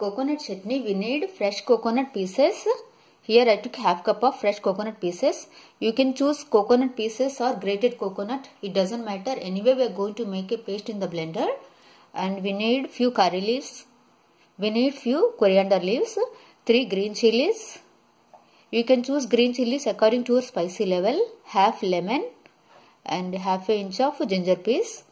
coconut chutney, we need fresh coconut pieces. Here I took half cup of fresh coconut pieces. You can choose coconut pieces or grated coconut. It doesn't matter. Anyway, we are going to make a paste in the blender. And we need few curry leaves. We need few coriander leaves. 3 green chilies. You can choose green chilies according to your spicy level. Half lemon and half an inch of ginger piece.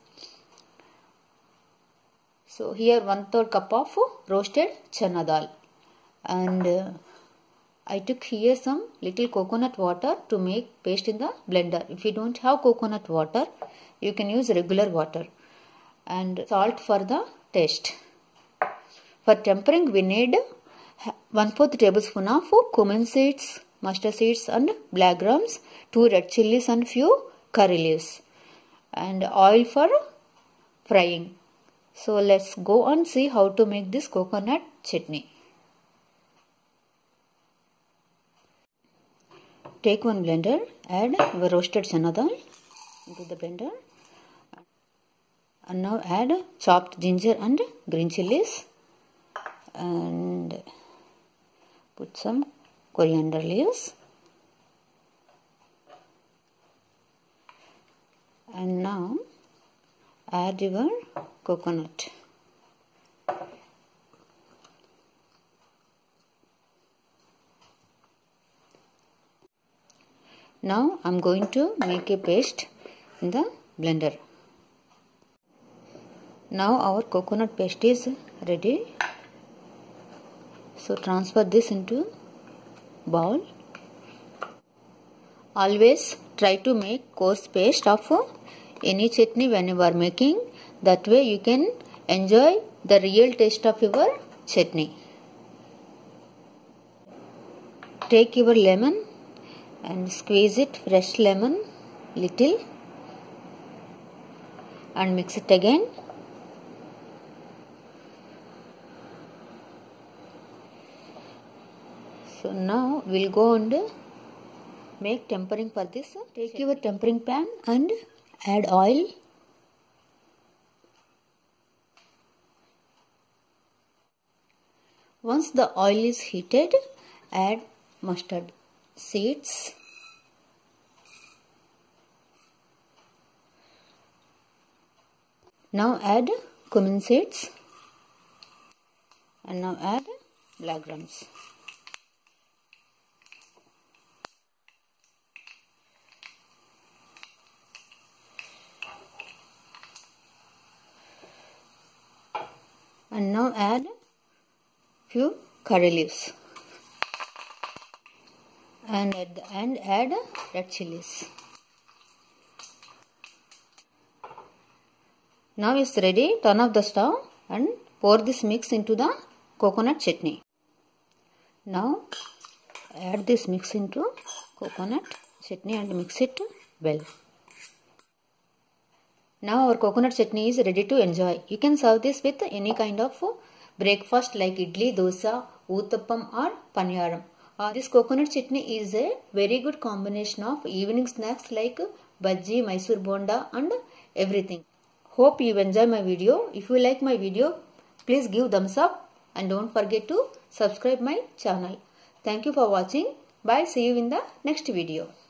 So here 1/3 cup of roasted channa dal. And I took here some little coconut water to make paste in the blender. If you don't have coconut water, you can use regular water. And salt for the taste. For tempering, we need 1/4 tablespoon of cumin seeds, mustard seeds and black grams, 2 red chilies and few curry leaves. And oil for frying. So let's go and see how to make this coconut chutney. Take one blender, add our roasted channa dal into the blender. And now add chopped ginger and green chilies. And put some coriander leaves. And now add your coconut. Now I am going to make a paste in the blender. Now our coconut paste is ready. So transfer this into bowl. Always try to make coarse paste of any chutney when you are making. That way you can enjoy the real taste of your chutney. Take your lemon and squeeze it, fresh lemon little, and mix it again. So now we'll go and make tempering for this. Take your tempering pan and add oil. Once the oil is heated, add mustard seeds. Now add cumin seeds. And now add black grams. And now add few curry leaves. And at the end add red chilies. Now it's ready. Turn off the stove and pour this mix into the coconut chutney. Now add this mix into coconut chutney and mix it well. Now our coconut chutney is ready to enjoy. You can serve this with any kind of breakfast like idli, dosa, uttappam or paniyaram. This coconut chutney is a very good combination of evening snacks like bhaji, Mysore bonda and everything. Hope you enjoy my video. If you like my video, please give thumbs up and don't forget to subscribe my channel. Thank you for watching. Bye. See you in the next video.